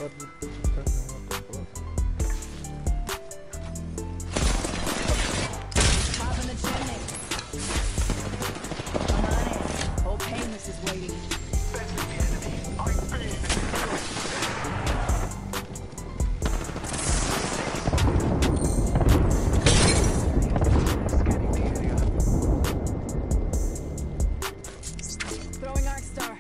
in the chimney. Come on in. Old Painless is waiting. Throwing Arc Star.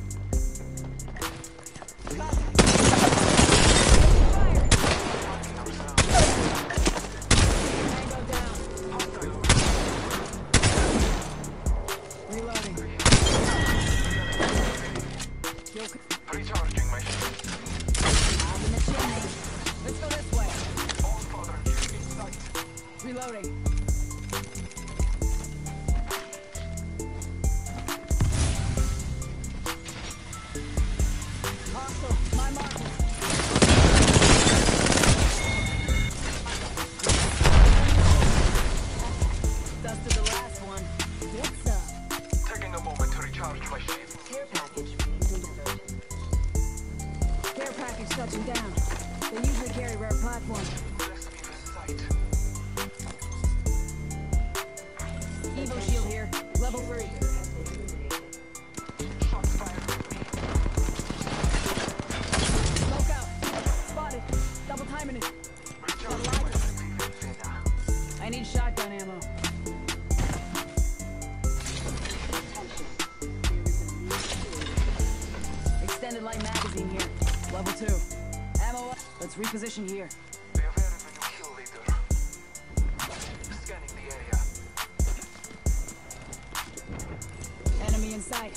Recharging my shield. I'm in the chimney. Let's go this way. All father in sight. Reloading. Hostile. My mark. Dusted the last one. Get some. Taking a moment to recharge my shield. Care package being delivered. Care package touching down. They usually carry rare platforms. Bless me with sight. Evo shield here. Level 3. Shots fired at me. Smoke out. Spotted. Double timing it. Recharging my repeating thinner. I need shotgun ammo. Extended light magazine here. Level 2. Ammo up. Let's reposition here. Be aware of the new kill leader. Scanning the area. Enemy in sight.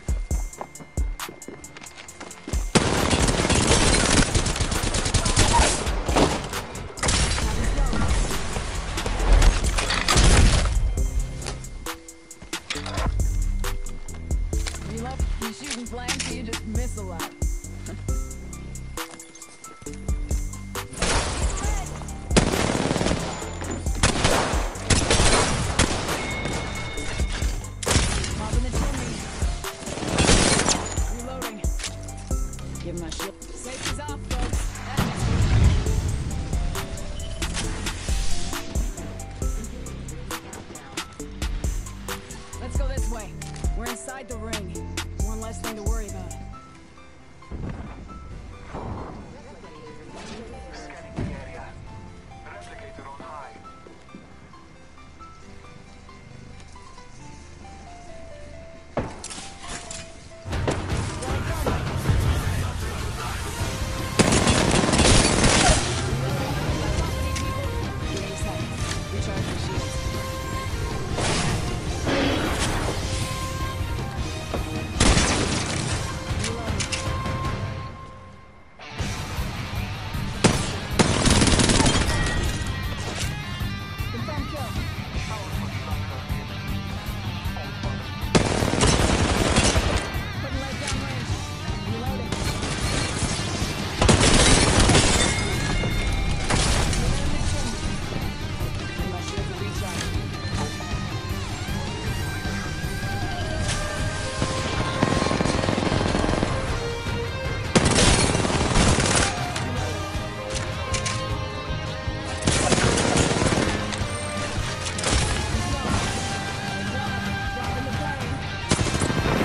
Reload. You shooting blank, so you just miss a lot. Mob in the chimney. Reloading. Give him my shield. Safety's off, folks. Let's go this way. We're inside the ring. One less thing to worry about. Scanning the area. Replicator on high. Recharge your shields. Confirm kill. Putting light down range. Reloading. And my shields are recharged. Dropping the plane.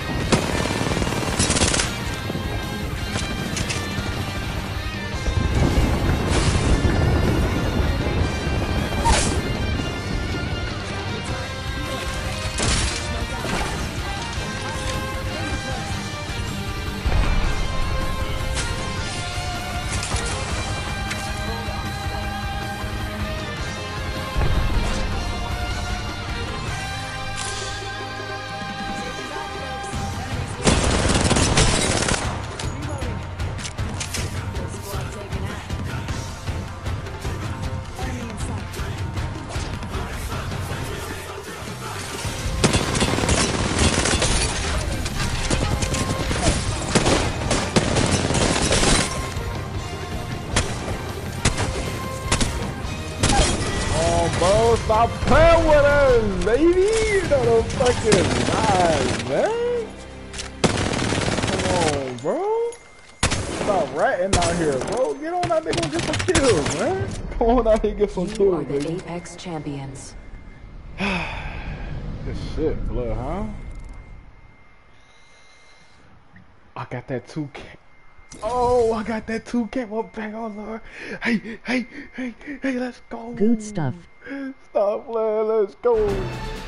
Bro, stop playing with us, baby! You know the fucking vibe, man! Come on, bro! Stop ratting out here, bro. Get on out there, go get some kills, man. Come on out here and get some You kills, are the baby. Apex champions. This shit, blood, huh? I got that 2K. Oh, I got that 2K. What back on, Lord? Hey, let's go. Good stuff. Stop playing, let's go.